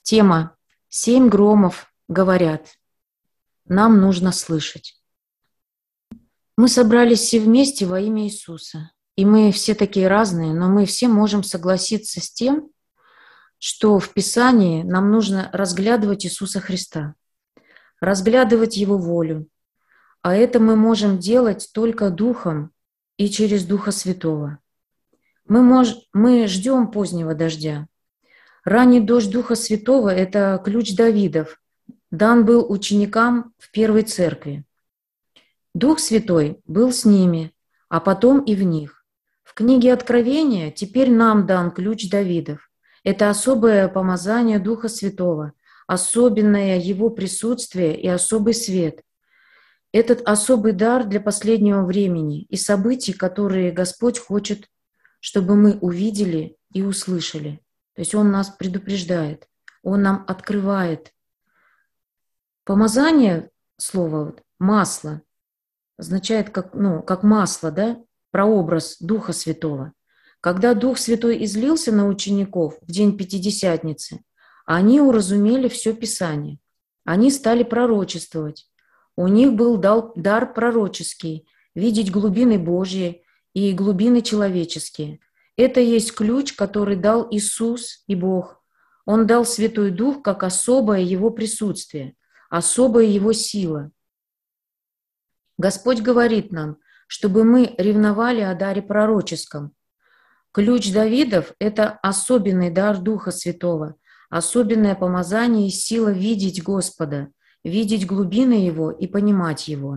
Тема «Семь громов говорят». Нам нужно слышать. Мы собрались все вместе во имя Иисуса. И мы все такие разные, но мы все можем согласиться с тем, что в Писании нам нужно разглядывать Иисуса Христа, разглядывать Его волю. А это мы можем делать только Духом и через Духа Святого. Мы ждем позднего дождя. Ранний дождь Духа Святого – это ключ Давидов, дан был ученикам в первой церкви. Дух Святой был с ними, а потом и в них. В книге Откровения теперь нам дан ключ Давидов. Это особое помазание Духа Святого, особенное Его присутствие и особый свет. Этот особый дар для последнего времени и событий, которые Господь хочет, чтобы мы увидели и услышали. То есть Он нас предупреждает, Он нам открывает. Помазание, слово «масло», означает как масло, да, прообраз Духа Святого. Когда Дух Святой излился на учеников в день Пятидесятницы, они уразумели все Писание. Они стали пророчествовать. У них был дар пророческий, видеть глубины Божьи и глубины человеческие. Это есть ключ, который дал Иисус и Бог. Он дал Святой Дух как особое Его присутствие, особая Его сила. Господь говорит нам, чтобы мы ревновали о даре пророческом. Ключ Давидов – это особенный дар Духа Святого, особенное помазание и сила видеть Господа, видеть глубины Его и понимать Его.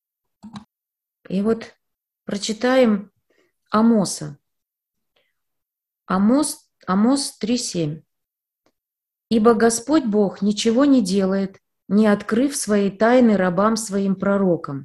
И вот прочитаем Амоса. Амос 3:7. «Ибо Господь Бог ничего не делает, не открыв своей тайны рабам своим пророкам».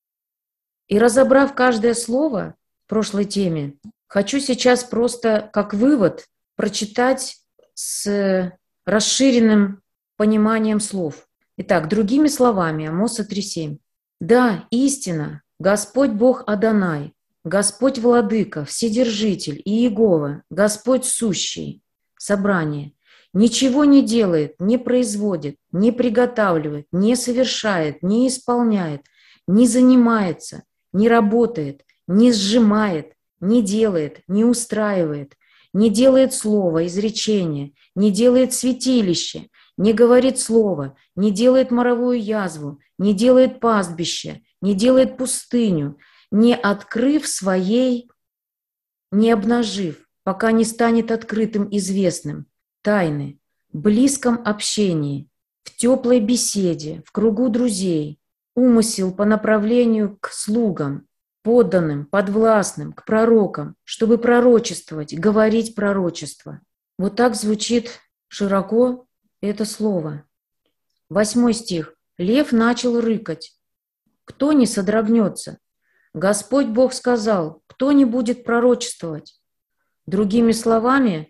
И разобрав каждое слово в прошлой теме, хочу сейчас просто как вывод прочитать с расширенным пониманием слов. Итак, другими словами, Амоса 3:7. «Да, истина, Господь Бог Адонай, Господь Владыка, Вседержитель и Иегова, Господь Сущий». Собрание. «Ничего не делает, не производит, не приготавливает, не совершает, не исполняет, не занимается, не работает, не сжимает, не делает, не устраивает, не делает слова, изречения, не делает святилище, не говорит слова, не делает моровую язву, не делает пастбище, не делает пустыню, не открыв своей, не обнажив, пока не станет открытым известным, тайны, в близком общении, в теплой беседе, в кругу друзей, умысел по направлению к слугам, подданным, подвластным, к пророкам, чтобы пророчествовать, говорить пророчество». Вот так звучит широко это слово. 8 стих. «Лев начал рыкать. Кто не содрогнется? Господь Бог сказал, кто не будет пророчествовать?» Другими словами,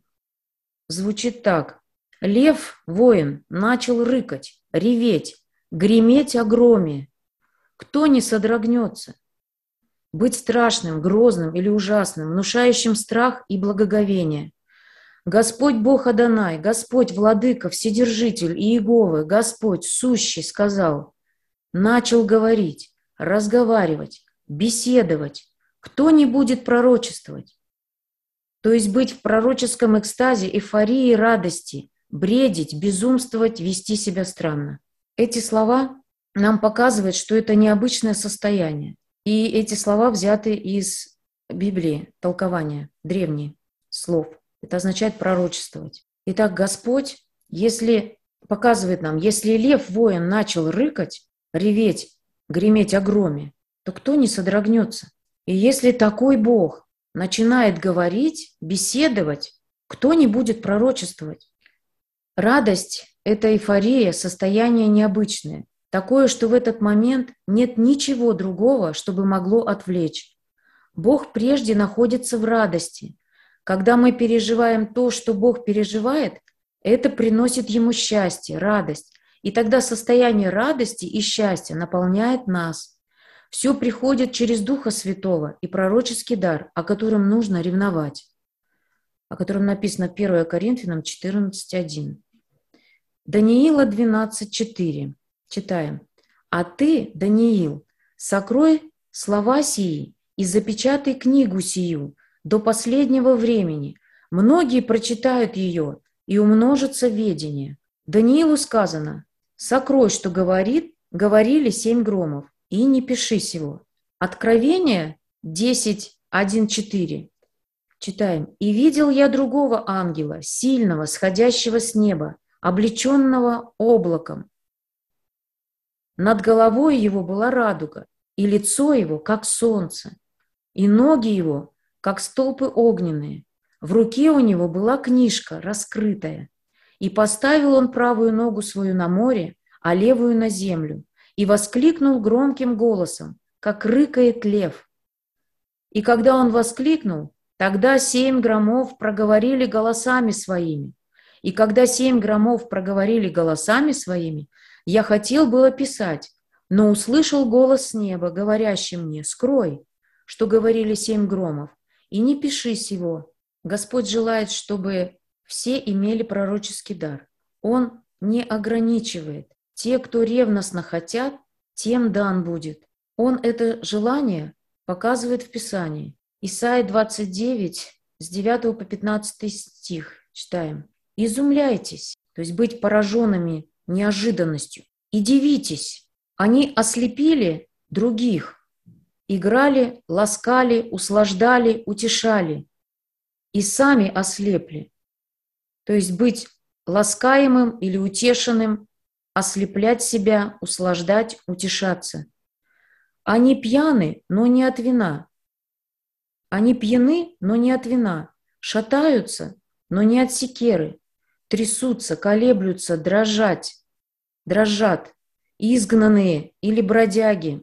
звучит так. Лев, воин, начал рыкать, реветь, греметь о громе. Кто не содрогнется? Быть страшным, грозным или ужасным, внушающим страх и благоговение. Господь Бог Адонай, Господь Владыка, Вседержитель и Иеговы, Господь Сущий сказал, начал говорить, разговаривать, беседовать. Кто не будет пророчествовать? То есть быть в пророческом экстазе, эйфории, радости, бредить, безумствовать, вести себя странно. Эти слова нам показывают, что это необычное состояние. И эти слова взяты из Библии, толкования, древние слов. Это означает пророчествовать. Итак, Господь, если показывает нам, если лев, воин, начал рыкать, реветь, греметь о громе, то кто не содрогнется? И если такой Бог начинает говорить, беседовать, кто не будет пророчествовать? Радость – это эйфория, состояние необычное. Такое, что в этот момент нет ничего другого, чтобы могло отвлечь. Бог прежде находится в радости. Когда мы переживаем то, что Бог переживает, это приносит Ему счастье, радость. И тогда состояние радости и счастья наполняет нас. Все приходит через Духа Святого и пророческий дар, о котором нужно ревновать, о котором написано 1 Коринфянам 14:1. Даниила 12:4. Читаем. «А ты, Даниил, сокрой слова сии и запечатай книгу сию до последнего времени. Многие прочитают ее, и умножится ведение». Даниилу сказано: «Сокрой, что говорили 7 громов, и не пиши сего». Откровение 10:1-4. Читаем. «И видел я другого ангела, сильного, сходящего с неба, облеченного облаком. Над головой его была радуга, и лицо его, как солнце, и ноги его, как столпы огненные. В руке у него была книжка, раскрытая. И поставил он правую ногу свою на море, а левую на землю, и воскликнул громким голосом, как рыкает лев. И когда он воскликнул, тогда 7 громов проговорили голосами своими. И когда 7 громов проговорили голосами своими, я хотел было писать, но услышал голос с неба, говорящий мне: скрой, что говорили 7 громов, и не пиши сего. Господь желает, чтобы все имели пророческий дар. Он не ограничивает. Те, кто ревностно хотят, тем дан будет. Он это желание показывает в Писании. Исайя 29, с 9 по 15 стих читаем. «Изумляйтесь», то есть быть пораженными неожиданностью, «и дивитесь». Они ослепили других, играли, ласкали, услаждали, утешали, и сами ослепли. То есть быть ласкаемым или утешенным, ослеплять себя, услаждать, утешаться. Они пьяны, но не от вина. Они пьяны, но не от вина. Шатаются, но не от секеры. Трясутся, колеблются, дрожат. Изгнанные или бродяги,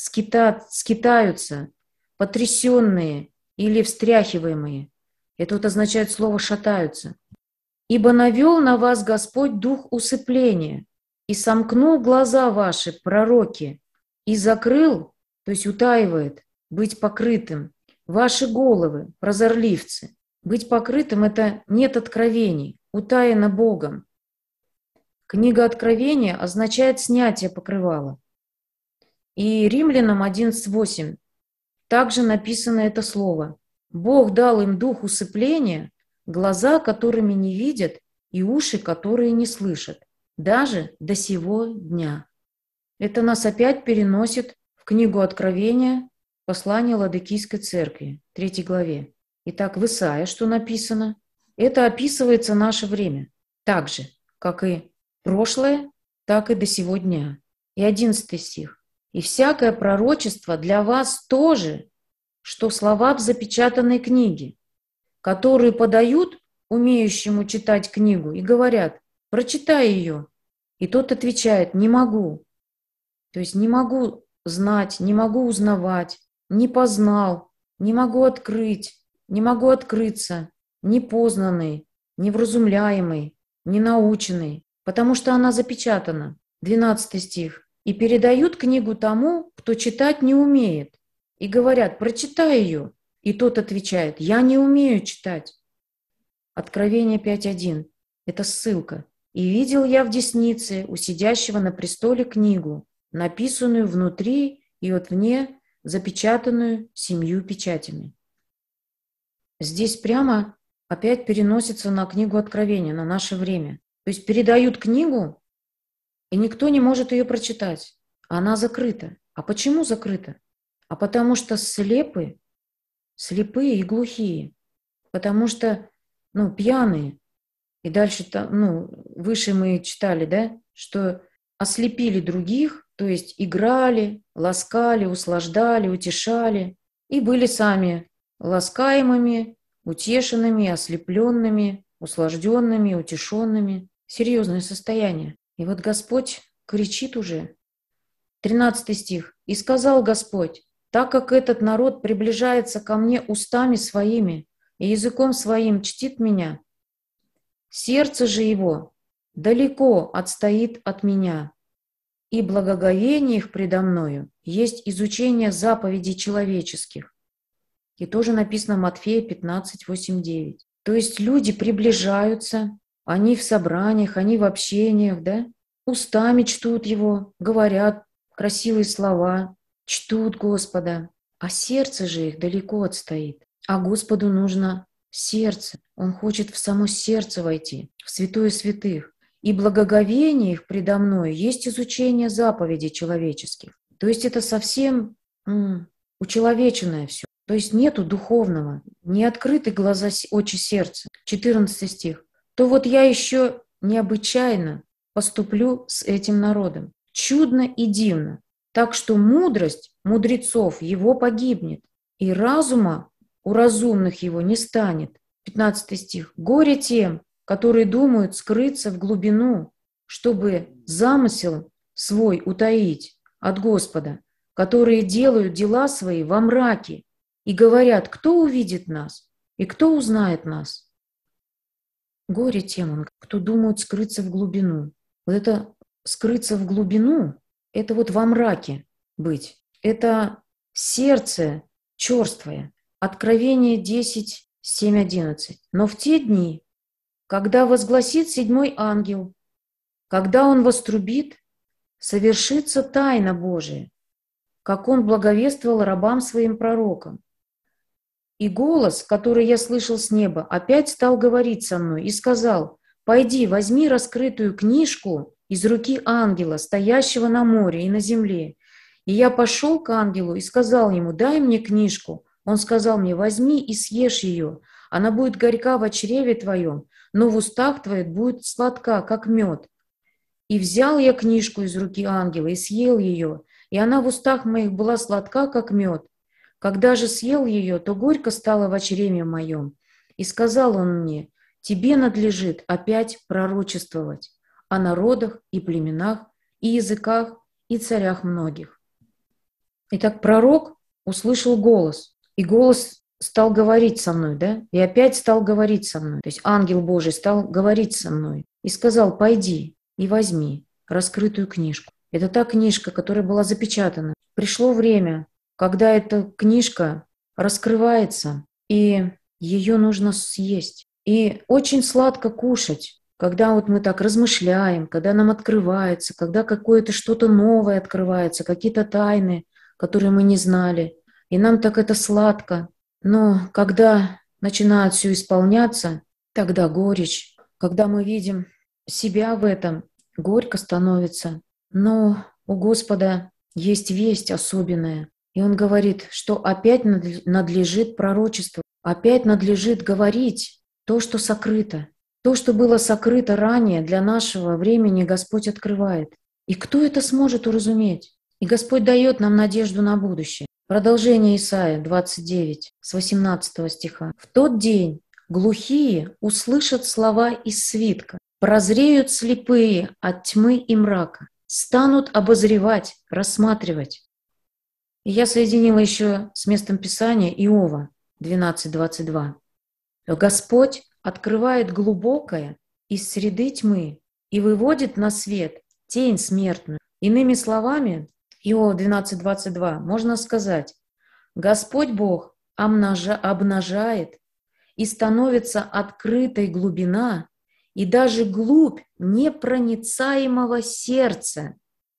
скитаются, потрясенные или встряхиваемые. Это вот означает слово «шатаются». «Ибо навел на вас Господь дух усыпления, и сомкнул глаза ваши, пророки, и закрыл, то есть утаивает, быть покрытым, ваши головы, прозорливцы». Быть покрытым – это нет откровений, утаяно Богом. Книга Откровения означает снятие покрывала. И Римлянам 11:8 также написано это слово. «Бог дал им дух усыпления, глаза, которыми не видят, и уши, которые не слышат, даже до сего дня». Это нас опять переносит в книгу Откровения, послание Ладикийской церкви, 3 главе. Итак, в Исаии, что написано? Это описывается наше время, так же, как и прошлое, так и до сего дня. И 11 стих. «И всякое пророчество для вас тоже, что слова в запечатанной книге, которые подают умеющему читать книгу и говорят: прочитай ее». И тот отвечает: не могу. То есть не могу знать, не могу узнавать, не познал, не могу открыть, не могу открыться, непознанный, невразумляемый, ненаученный, потому что она запечатана. 12 стих. «И передают книгу тому, кто читать не умеет, и говорят: прочитай ее». И тот отвечает: я не умею читать. Откровение 5:1. Это ссылка. «И видел я в деснице у сидящего на престоле книгу, написанную внутри и отвне, запечатанную 7 печатями». Здесь прямо опять переносится на книгу Откровения, на наше время. То есть передают книгу, и никто не может ее прочитать. Она закрыта. А почему закрыта? А потому что слепые и глухие. Потому что, пьяные. И дальше, выше мы читали, да, что ослепили других, то есть играли, ласкали, услаждали, утешали, и были сами ласкаемыми, утешенными, ослепленными, услажденными, утешенными. Серьезное состояние. И вот Господь кричит уже. 13 стих. «И сказал Господь: так как этот народ приближается ко мне устами своими и языком своим чтит меня, сердце же его далеко отстоит от меня, и благоговение их предо мною есть изучение заповедей человеческих». И тоже написано в Матфея 15:8-9. То есть люди приближаются, Они в собраниях, они в общениях, да? Устами чтут Его, говорят красивые слова, чтут Господа, а сердце же их далеко отстоит. А Господу нужно сердце. Он хочет в само сердце войти, в святое святых. И благоговение их предо мной есть изучение заповедей человеческих. То есть это совсем учеловеченное все. То есть нету духовного, не открыты глаза, очи сердца. 14 стих. То вот я еще необычайно поступлю с этим народом. Чудно и дивно. Так что мудрость мудрецов его погибнет, и разума у разумных его не станет. 15 стих. Горе тем, которые думают скрыться в глубину, чтобы замысел свой утаить от Господа, которые делают дела свои во мраке и говорят, кто увидит нас и кто узнает нас. Горе тем, кто думает скрыться в глубину. Вот это скрыться в глубину, это вот во мраке быть. Это сердце черствое. Откровение 10, 7, 11. Но в те дни, когда возгласит седьмой ангел, когда он вострубит, совершится тайна Божия, как он благовествовал рабам своим пророкам. И голос, который я слышал с неба, опять стал говорить со мной и сказал: «Пойди, возьми раскрытую книжку из руки ангела, стоящего на море и на земле». И я пошел к ангелу и сказал ему: «Дай мне книжку». Он сказал мне: «Возьми и съешь ее. Она будет горька в чреве твоем, но в устах твоих будет сладка, как мед». И взял я книжку из руки ангела и съел ее, и она в устах моих была сладка, как мед. Когда же съел ее, то горько стало в чреве моем. И сказал он мне: тебе надлежит опять пророчествовать о народах и племенах, и языках, и царях многих. Итак, пророк услышал голос, и голос стал говорить со мной, да? И опять стал говорить со мной. То есть ангел Божий стал говорить со мной и сказал: пойди и возьми раскрытую книжку. Это та книжка, которая была запечатана. Пришло время, когда эта книжка раскрывается, и ее нужно съесть. И очень сладко кушать, когда вот мы так размышляем, когда нам открывается, когда какое-то что-то новое открывается, какие-то тайны, которые мы не знали. И нам так это сладко. Но когда начинает все исполняться, тогда горечь. Когда мы видим себя в этом, горько становится. Но у Господа есть весть особенная. И Он говорит, что опять надлежит пророчество, опять надлежит говорить то, что сокрыто. То, что было сокрыто ранее для нашего времени, Господь открывает. И кто это сможет уразуметь? И Господь дает нам надежду на будущее. Продолжение Исаия 29, с 18 стиха. «В тот день глухие услышат слова из свитка, прозреют слепые от тьмы и мрака, станут обозревать, рассматривать». И я соединила еще с местом Писания Иова 12:22. «Господь открывает глубокое из среды тьмы и выводит на свет тень смертную». Иными словами, Иова 12:22 можно сказать: Господь Бог обнажает и становится открытой глубина и даже глубь непроницаемого сердца,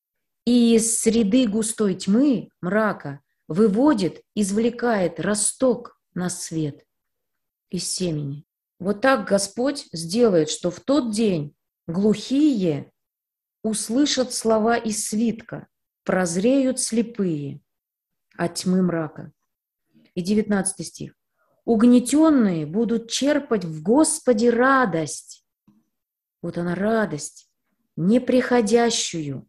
и из среды густой тьмы, мрака, выводит, извлекает росток на свет из семени. Вот так Господь сделает, что в тот день глухие услышат слова из свитка, прозреют слепые от тьмы мрака. И 19 стих. Угнетенные будут черпать в Господе радость. Вот она, радость, неприходящую.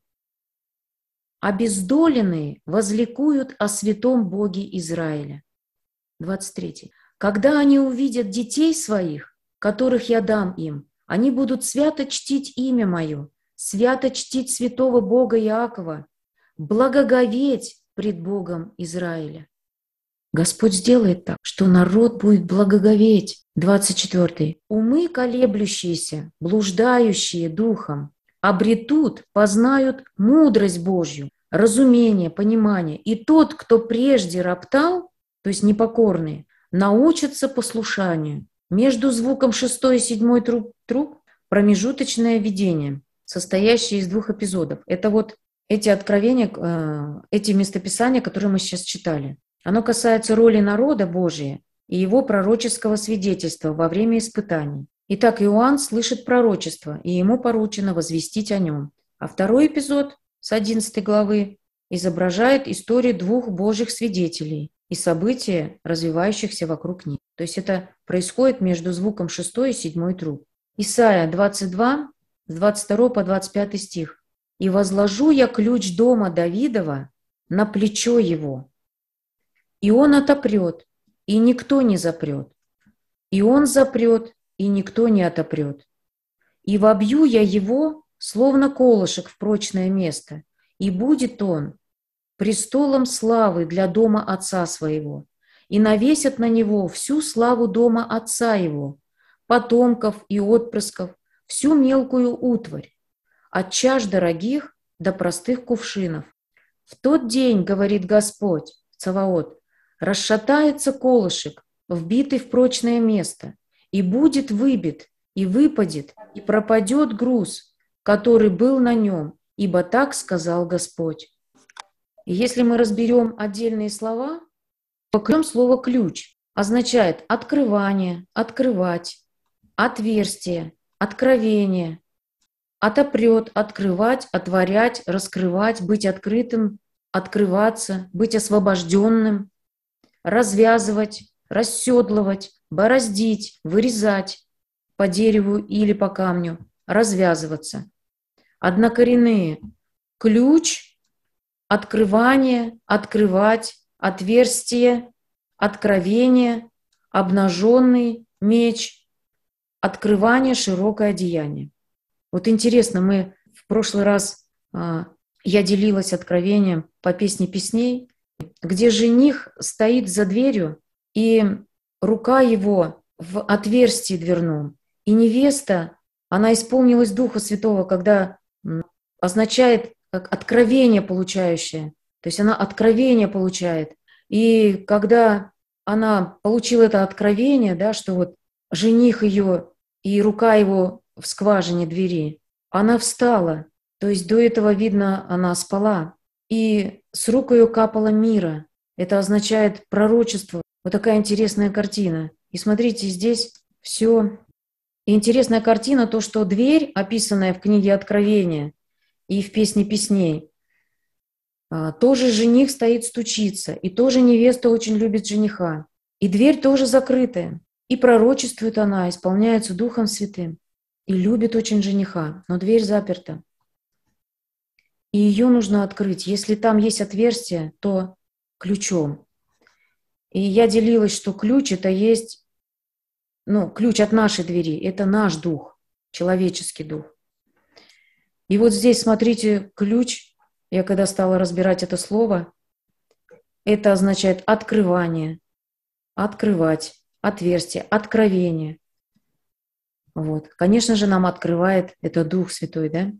Обездоленные возликуют о святом Боге Израиля. 23. Когда они увидят детей своих, которых я дам им, они будут свято чтить имя мое, свято чтить святого Бога Иакова, благоговеть пред Богом Израиля. Господь сделает так, что народ будет благоговеть. 24. Умы колеблющиеся, блуждающие духом, обретут, познают мудрость Божью, разумение, понимание. И тот, кто прежде роптал, то есть непокорные, научится послушанию. Между звуком 6 и 7 труб промежуточное видение, состоящее из 2 эпизодов. Это вот эти откровения, эти местописания, которые мы сейчас читали. Оно касается роли народа Божия и его пророческого свидетельства во время испытаний. Итак, Иоанн слышит пророчество, и ему поручено возвестить о нем. А второй эпизод с 11 главы изображает историю 2 Божьих свидетелей и события, развивающихся вокруг них. То есть это происходит между звуком 6 и 7 труб. Исайя 22, с 22 по 25 стих. «И возложу я ключ дома Давидова на плечо его, и он отопрет, и никто не запрет, и он запрет, и никто не отопрет. И вобью я его, словно колышек, в прочное место, и будет он престолом славы для дома отца своего, и навесят на него всю славу дома отца его, потомков и отпрысков, всю мелкую утварь, от чаш дорогих до простых кувшинов. В тот день, говорит Господь, Цаваот, расшатается колышек, вбитый в прочное место, и будет выбит, и выпадет, и пропадет груз, который был на нем, ибо так сказал Господь». И если мы разберем отдельные слова, то слово «ключ» означает открывание, открывать, отверстие, откровение, отопрет, открывать, отворять, раскрывать, быть открытым, открываться, быть освобожденным, развязывать, расседлывать, бороздить, вырезать по дереву или по камню, развязываться. Однокоренные: ключ, открывание, открывать, отверстие, откровение, обнаженный меч, открывание, широкое одеяние. Вот интересно, мы в прошлый раз, я делилась откровением по песне песней, где жених стоит за дверью, и рука его в отверстии дверном, и невеста, она исполнилась Духа Святого, когда означает как откровение получающее, то есть она откровение получает. И когда она получила это откровение, да, что вот жених ее и рука его в скважине двери, она встала, то есть до этого, видно, она спала, и с рук ее капало мира. Это означает пророчество. Вот такая интересная картина. И смотрите, здесь все. И интересная картина то, что дверь, описанная в книге Откровения и в песне песней, тоже жених стоит, стучится, и тоже невеста очень любит жениха. И дверь тоже закрытая. И пророчествует она, исполняется Духом Святым. И любит очень жениха, но дверь заперта. И ее нужно открыть. Если там есть отверстие, то ключом. И я делилась, что ключ это есть, ключ от нашей двери, это наш дух, человеческий дух. И вот здесь, смотрите, ключ, я когда стала разбирать это слово, это означает открывание, открывать, отверстие, откровение. Вот. Конечно же, нам открывает это Дух Святой, да?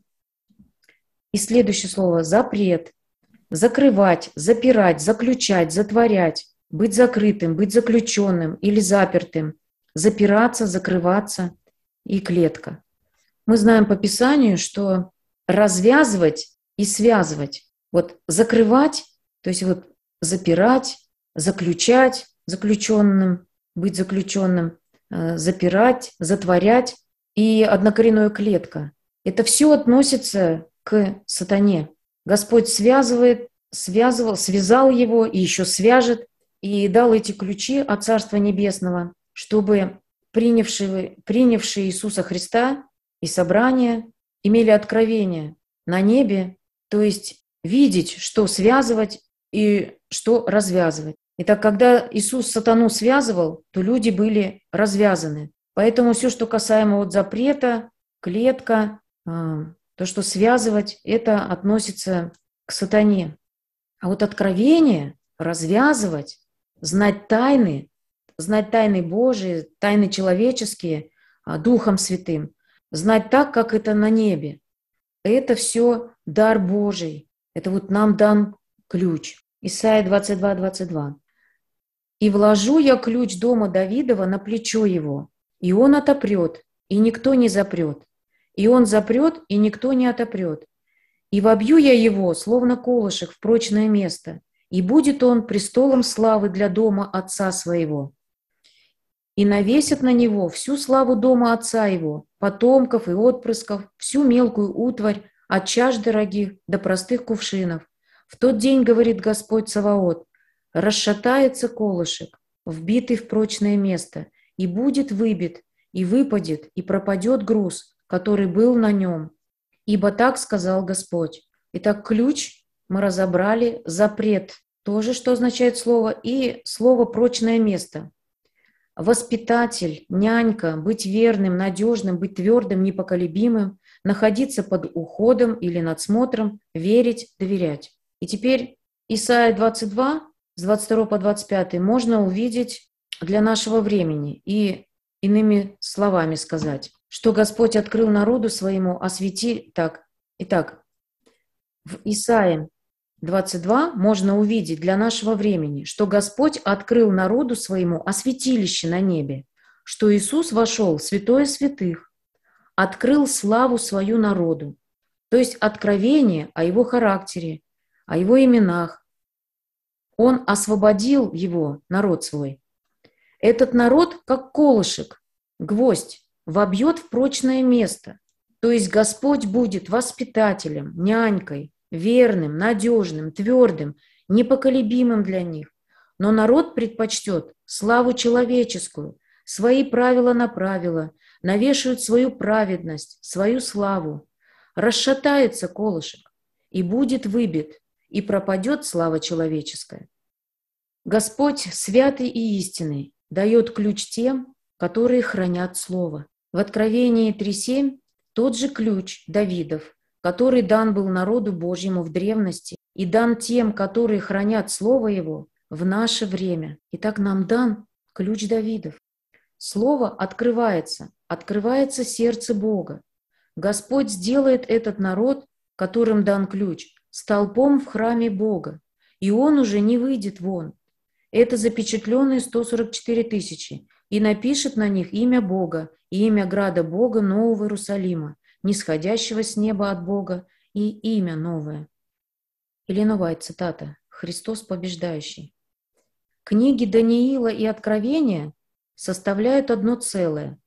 И следующее слово – запрет. Закрывать, запирать, заключать, затворять, быть закрытым, быть заключенным или запертым, запираться, закрываться и клетка. Мы знаем по Писанию, что развязывать и связывать. Вот закрывать, то есть вот запирать, заключать заключенным, быть заключенным, запирать, затворять и однокоренная клетка. Это все относится к сатане. Господь связывает, связал его и еще свяжет, и дал эти ключи от Царства Небесного, чтобы принявшие Иисуса Христа и собрание имели откровение на небе, то есть видеть, что связывать и что развязывать. Итак, когда Иисус сатану связывал, то люди были развязаны. Поэтому все, что касаемо вот запрета, клетка, то, что связывать, это относится к сатане. А вот откровение, развязывать, знать тайны Божии, тайны человеческие, Духом Святым, знать так, как это на небе. Это все дар Божий. Это вот нам дан ключ. Исайя 22, 22. «И вложу я ключ дома Давидова на плечо его, и он отопрет, и никто не запрет, и он запрет, и никто не отопрет. И вобью я его, словно колышек, в прочное место, и будет он престолом славы для дома отца своего. И навесят на него всю славу дома отца его, потомков и отпрысков, всю мелкую утварь, от чаш дорогих до простых кувшинов. В тот день, говорит Господь Саваоф, расшатается колышек, вбитый в прочное место, и будет выбит, и выпадет, и пропадет груз, который был на нем. Ибо так сказал Господь. Итак, ключ мы разобрали, запрет, тоже что означает слово, и слово «прочное место». Воспитатель, нянька, быть верным, надежным, быть твердым, непоколебимым, находиться под уходом или надсмотром, верить, доверять. И теперь Исайя 22, с 22 по 25 можно увидеть для нашего времени и иными словами сказать, что Господь открыл народу своему освети. Итак, в Исаии 22 можно увидеть для нашего времени, что Господь открыл народу своему осветилище на небе, что Иисус вошел в святое святых, открыл славу свою народу, то есть откровение о его характере, о его именах. Он освободил его, народ свой. Этот народ, как колышек, гвоздь, вобьет в прочное место, то есть Господь будет воспитателем, нянькой, верным, надежным, твердым, непоколебимым для них. Но народ предпочтет славу человеческую, свои правила на правила, навешают свою праведность, свою славу. Расшатается колышек, и будет выбит, и пропадет слава человеческая. Господь, святый и истинный, дает ключ тем, которые хранят Слово. В Откровении 3:7 тот же ключ Давидов, который дан был народу Божьему в древности и дан тем, которые хранят Слово Его в наше время. Итак, нам дан ключ Давидов. Слово открывается сердце Бога. Господь сделает этот народ, которым дан ключ, столпом в храме Бога, и он уже не выйдет вон. Это запечатленные 144 тысячи, и напишет на них имя Бога и имя града Бога Нового Иерусалима, нисходящего с неба от Бога, и имя новое. Или новая цитата. Христос побеждающий. Книги Даниила и Откровения составляют одно целое.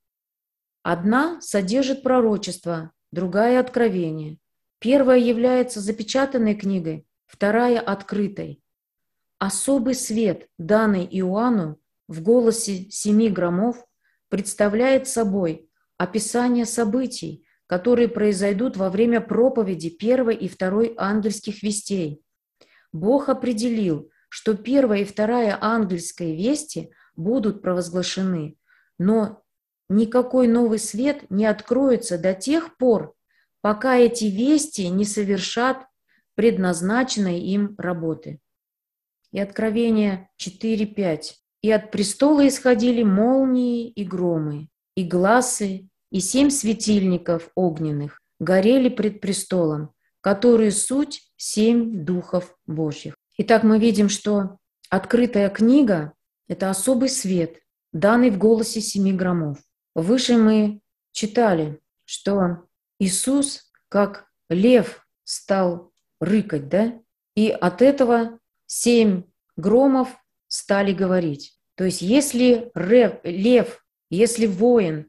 Одна содержит пророчество, другая – откровение. Первая является запечатанной книгой, вторая – открытой. Особый свет, данный Иоанну в голосе 7 громов, представляет собой описание событий, которые произойдут во время проповеди первой и второй ангельских вестей. Бог определил, что первая и вторая ангельские вести будут провозглашены, но никакой новый свет не откроется до тех пор, пока эти вести не совершат предназначенной им работы. И Откровение 4:5. «И от престола исходили молнии и громы, и гласы, и 7 светильников огненных горели пред престолом, которые суть 7 духов Божьих». Итак, мы видим, что открытая книга – это особый свет, данный в голосе 7 громов. Выше мы читали, что Иисус, как лев, стал рыкать, да? И от этого 7 громов стали говорить. То есть если лев, если воин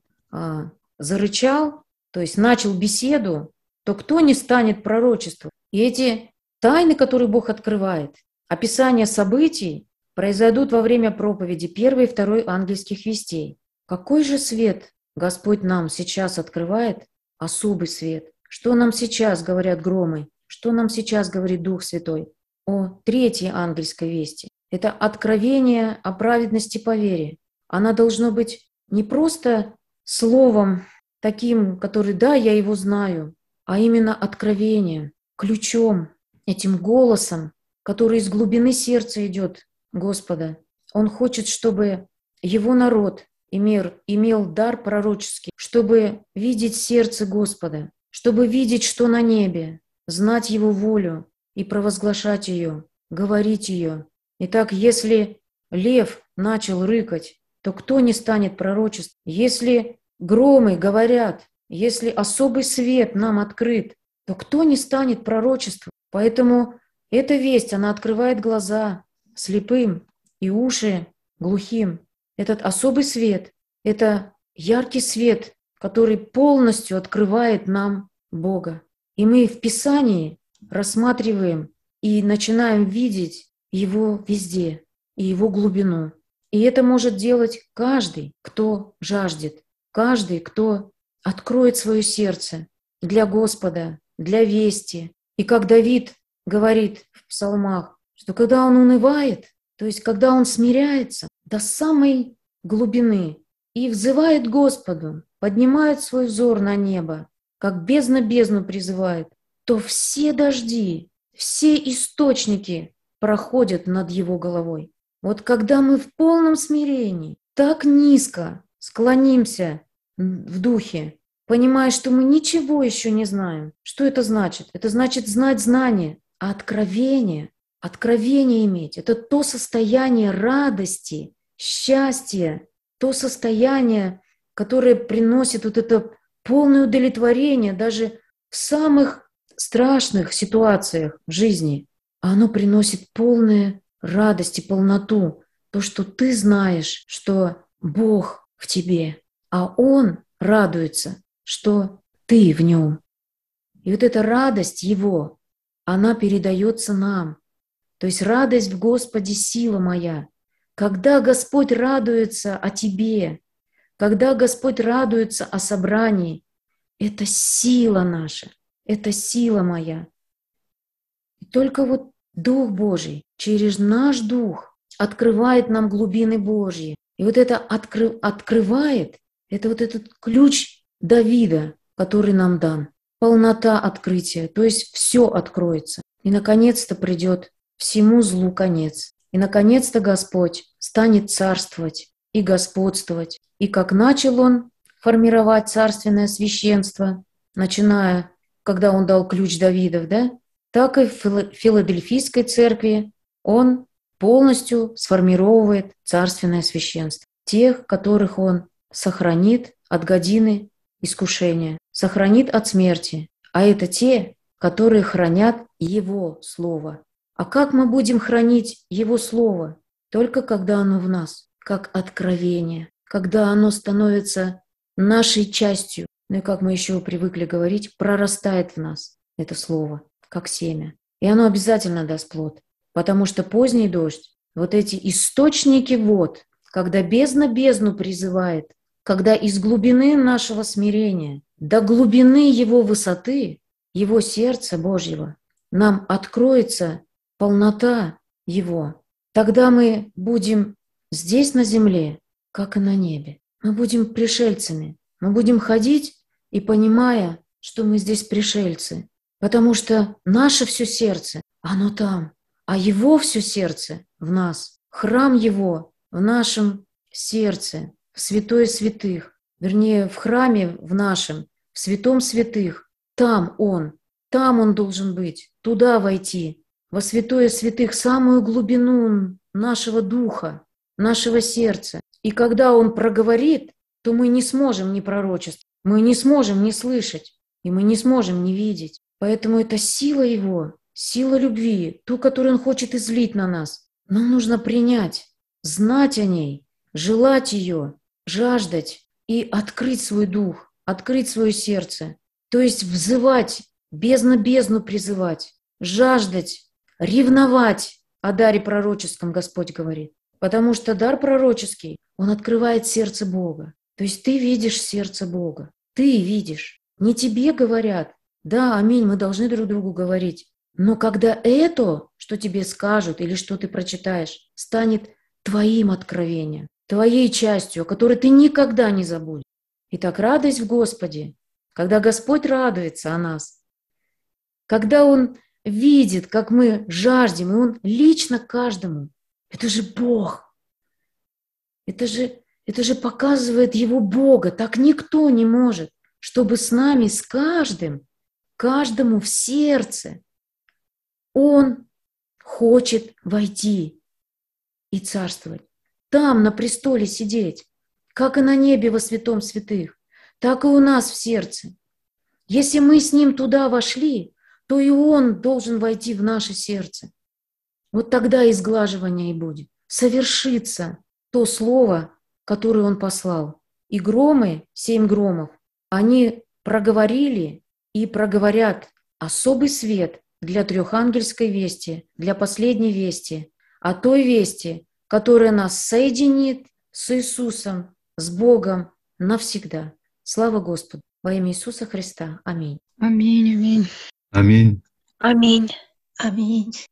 зарычал, то есть начал беседу, то кто не станет пророчествовать? И эти тайны, которые Бог открывает, описание событий произойдут во время проповеди первой и второй ангельских вестей. Какой же свет Господь нам сейчас открывает? Особый свет. Что нам сейчас говорят громы? Что нам сейчас говорит Дух Святой? О третьей ангельской вести. Это откровение о праведности по вере. Она должна быть не просто словом таким, который, да, я его знаю, а именно откровение, ключом, этим голосом, который из глубины сердца идет Господа. Он хочет, чтобы его народ имел дар пророческий, чтобы видеть сердце Господа, чтобы видеть, что на небе, знать Его волю и провозглашать ее, говорить ее. Итак, если лев начал рыкать, то кто не станет пророчествовать? Если громы говорят, если особый свет нам открыт, то кто не станет пророчествовать? Поэтому эта весть, она открывает глаза слепым и уши глухим. Этот особый свет, это яркий свет, который полностью открывает нам Бога. И мы в Писании рассматриваем и начинаем видеть Его везде и Его глубину. И это может делать каждый, кто жаждет, каждый, кто откроет свое сердце для Господа, для вести. И как Давид говорит в псалмах, что когда он унывает, то есть когда он смиряется до самой глубины и взывает Господу, поднимает свой взор на небо, как бездна бездну призывает, то все дожди, все источники проходят над его головой. Вот когда мы в полном смирении, так низко склонимся в духе, понимая, что мы ничего еще не знаем. Что это значит? Это значит знать знание, а откровение иметь. Это то состояние радости, счастья, то состояние, которое приносит вот это полное удовлетворение даже в самых страшных ситуациях в жизни. А оно приносит полную радость и полноту. То, что ты знаешь, что Бог в тебе, а Он радуется, что ты в Нем. И вот эта радость Его, она передается нам. То есть радость в Господе — сила моя. Когда Господь радуется о тебе, когда Господь радуется о собрании, это сила наша, это сила моя. И только вот Дух Божий через наш Дух открывает нам глубины Божьи. И вот это открывает, это вот этот ключ Давида, который нам дан. Полнота открытия, то есть все откроется. И наконец-то придет всему злу конец. И наконец-то Господь станет царствовать и господствовать. И как начал Он формировать царственное священство, начиная, когда Он дал ключ Давидов, да, так и в Филадельфийской церкви Он полностью сформировывает царственное священство. Тех, которых Он сохранит от годины искушения, сохранит от смерти. А это те, которые хранят Его Слово. А как мы будем хранить Его Слово? Только когда оно в нас, как откровение, когда оно становится нашей частью. Ну и как мы еще привыкли говорить, прорастает в нас это Слово, как семя. И оно обязательно даст плод. Потому что поздний дождь, вот эти источники вод, когда бездна бездну призывает, когда из глубины нашего смирения до глубины Его высоты, Его сердца Божьего, нам откроется полнота Его, тогда мы будем здесь на земле, как и на небе. Мы будем пришельцами. Мы будем ходить и понимая, что мы здесь пришельцы, потому что наше все сердце, оно там, а Его все сердце в нас, храм Его в нашем сердце, в святое святых, вернее, в храме в нашем, в святом святых. Там Он должен быть, туда войти, во святое святых, самую глубину нашего духа, нашего сердца. И когда Он проговорит, то мы не сможем не пророчествовать, мы не сможем не слышать, и мы не сможем не видеть. Поэтому это сила Его, сила любви, ту, которую Он хочет излить на нас. Нам нужно принять, знать о ней, желать ее, жаждать и открыть свой дух, открыть свое сердце. То есть взывать, бездну призывать, жаждать, ревновать о даре пророческом, Господь говорит. Потому что дар пророческий, он открывает сердце Бога. То есть ты видишь сердце Бога. Ты видишь. Не тебе говорят. Да, аминь, мы должны друг другу говорить. Но когда это, что тебе скажут или что ты прочитаешь, станет твоим откровением, твоей частью, о которой ты никогда не забудешь. Итак, радость в Господе, когда Господь радуется о нас, когда Он видит, как мы жаждем, и Он лично каждому. Это же Бог. Это же показывает Его Бога. Так никто не может, чтобы с нами, с каждому в сердце Он хочет войти и царствовать. Там, на престоле сидеть, как и на небе во святом святых. так и у нас в сердце. Если мы с Ним туда вошли, то и Он должен войти в наше сердце. Вот тогда изглаживание и будет. Совершится то слово, которое Он послал. И громы, 7 громов, они проговорили и проговорят особый свет для трехангельской вести, для последней вести, о той вести, которая нас соединит с Иисусом, с Богом навсегда. Слава Господу! Во имя Иисуса Христа. Аминь. Аминь, аминь. Аминь. Аминь. Аминь.